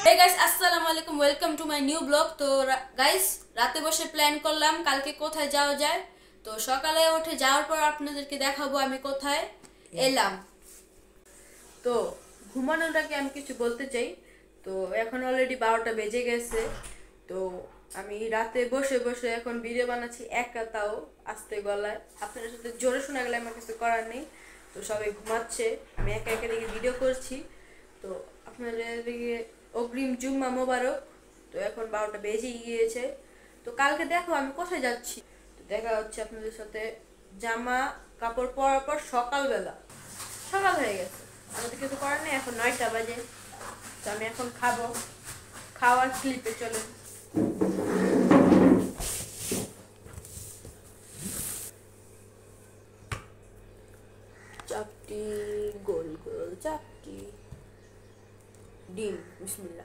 Hey guys, আসসালামুয়ালাইকুম, welcome to my new blog. তো guys, রাতে বসে প্ল্যান করলাম কালকে কোথায় যাওয়া যায়। তো সকালে উঠে যাওয়ার পর আপনাদেরকে দেখাবো আমি কোথায় এলাম। তো ঘুমানোর আগে আমি কিছু বলতে চাই। তো এখন অলরেডি 12টা বেজে গেছে। তো আমি রাতে বসে বসে এখন ভিডিও বানাচ্ছি, একা, তাও আস্তে গলায়। আপনাদের সাথে জোরে শোনা গেলে আমার কিছু করার নেই। তো সবাই ঘুমাচ্ছে, আমি একা একা দিকে ভিডিও করছি। তো আপনাদের দিকে অগ্রিম জুম্মা মোবারক। তো এখন 12টা বেজে গিয়েছে। তো কালকে দেখো আমি কোথায় যাচ্ছি। তো দেখা হচ্ছে আপনাদের সাথে জামা কাপড় পরার পর সকালবেলা। সকাল হয়ে গেছে, আমাদের কিছু করার নেই, এখন 9টা বাজে। তো আমি এখন খাবো, খাওয়ার ক্লিপে চলে। চাপটি, গোল গোল চাপটি, ডিম, বিসমিল্লাহ।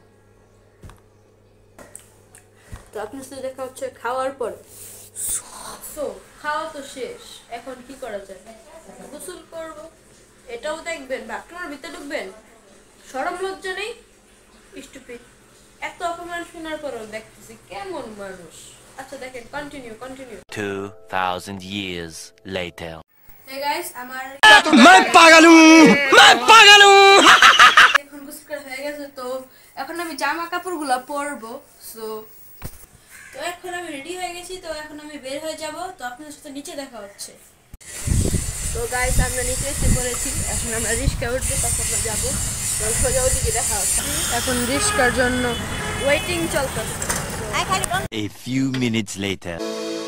তো আপনার সাথে দেখা হচ্ছে খাওয়ার পর। খাওয়া তো শেষ, এখন কি করা যায়? গোসল করব। এটাও দেখবেন, বাথরুমের ভিতরে ঢুকবেন, শরম লজ্জা নেই? স্টুপিড। এত অপমান শোনার পরও দেখতেছি কেমন মানুষ। আচ্ছা দেখেন, continue 2000 years later. Hey guys, আমার मैं पागल हूँ এখন গোসল করা হয়ে গেছে। তো এখন আমি জামা কাপড়গুলো পরবো। তো এখন আমি রেডি হয়ে গেছি। তো এখন আমি বের হয়ে যাব। তো আপনাদের সাথে নিচে দেখা হচ্ছে। তো গাইস, আমরা নিচে এসে পড়েছি। এখন আমরা রিস্কা উঠবো, তখন যাবো। তো সোজা ওদিকে দেখা হচ্ছে। এখন রিস্কার জন্য ওয়েটিং চলতেছে। A few minutes later.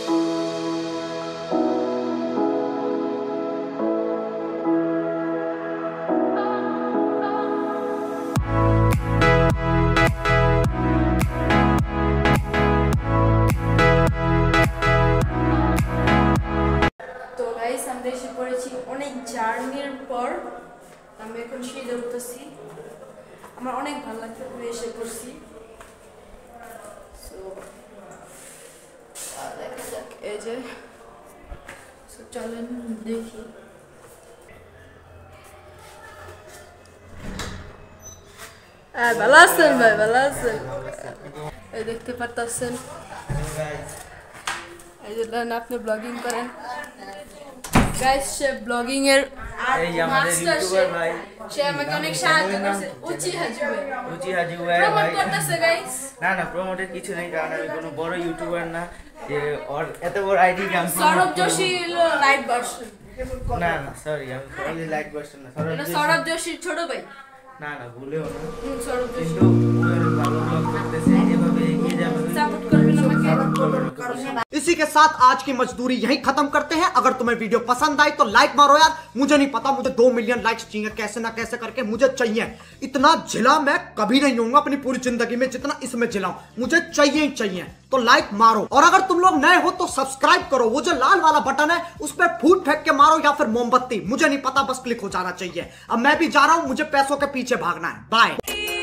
আমরা এসে পড়েছি অনেক জার্নির পর। আমি এখন সিঁড়ি উঠতেছি, আমার অনেক ভালো লাগছে। আমি এসে পড়ছি। দেখা যাক, এই যে চলেন দেখি। ভালো আছেন ভাই? ভালো আছেন? এই দেখতে পারতেছেন, এই যে আপনি ব্লগিং করেন। গাইস, সে ব্লগিং এর মাস্টার ভাই। সে আমাকে অনেক সাহায্য করেছে। উচিহা জুবায়ের প্রমোট করতেছে গাইস। না প্রমোটের কিছু নেই, কারণ আমি কোনো বড় ইউটিউবার না যে ওর এত বড় আইডি গান। Sourav Joshi light version. না সরি, আমি সরি লাইট ভার্সন না। সৌরভ যোশীর ছোট ভাই। না ভুলেও না। সৌরভ যোশী কিন্তু ভালো ব্লগ করতেছে, এভাবে এগিয়ে যাবে। সাপোর্ট করবেন আমাকে। इसी के साथ आज की मजदूरी यहीं खत्म करते हैं। अगर तुम्हें वीडियो पसंद आई तो लाइक मारो यार। मुझे नहीं पता, मुझे 2 मिलियन लाइक्स चाहिए, कैसे ना कैसे करके मुझे चाहिए। इतना झिला मैं कभी नहीं होऊंगा अपनी पूरी जिंदगी में जितना इसमें झिलाऊं। मुझे चाहिए ही चाहिए। तो लाइक मारो, और अगर तुम लोग नए हो तो सब्सक्राइब करो। वो जो लाल वाला बटन है उस पर फूट फेंक के मारो, या फिर मोमबत्ती, मुझे नहीं पता, बस क्लिक हो जाना चाहिए। अब मैं भी जा रहा हूं, मुझे पैसों के पीछे भागना है। बाय।